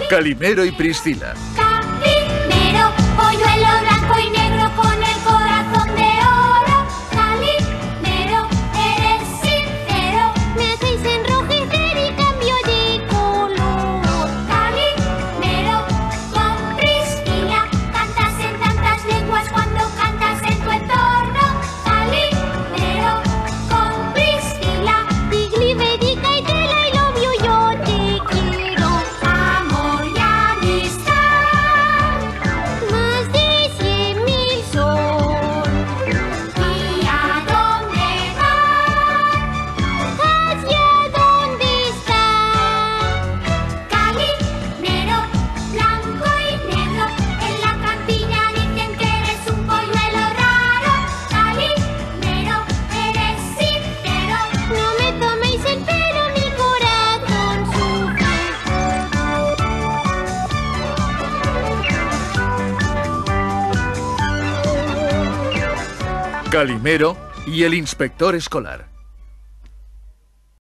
Calimero y Priscila. Calimero, polluelo blanco y negro con el corazón de oro. Calimero, eres sincero, me hacéis enrojecer y cambio de color. Calimero, con Priscila, cantas en tantas lenguas cuando cantas en tu entorno. Calimero, con Priscila, diglivedica y tela y lo vio yo te quiero. Amor y amistad, más de 100.000 son. ¿Y a dónde van? ¿Hacia dónde están? Calimero, blanco y negro, en la cantina dicen que eres un polluelo raro. Calimero, eres sincero, no me toméis el pelo, mi corazón sufre. Calimero y el inspector escolar.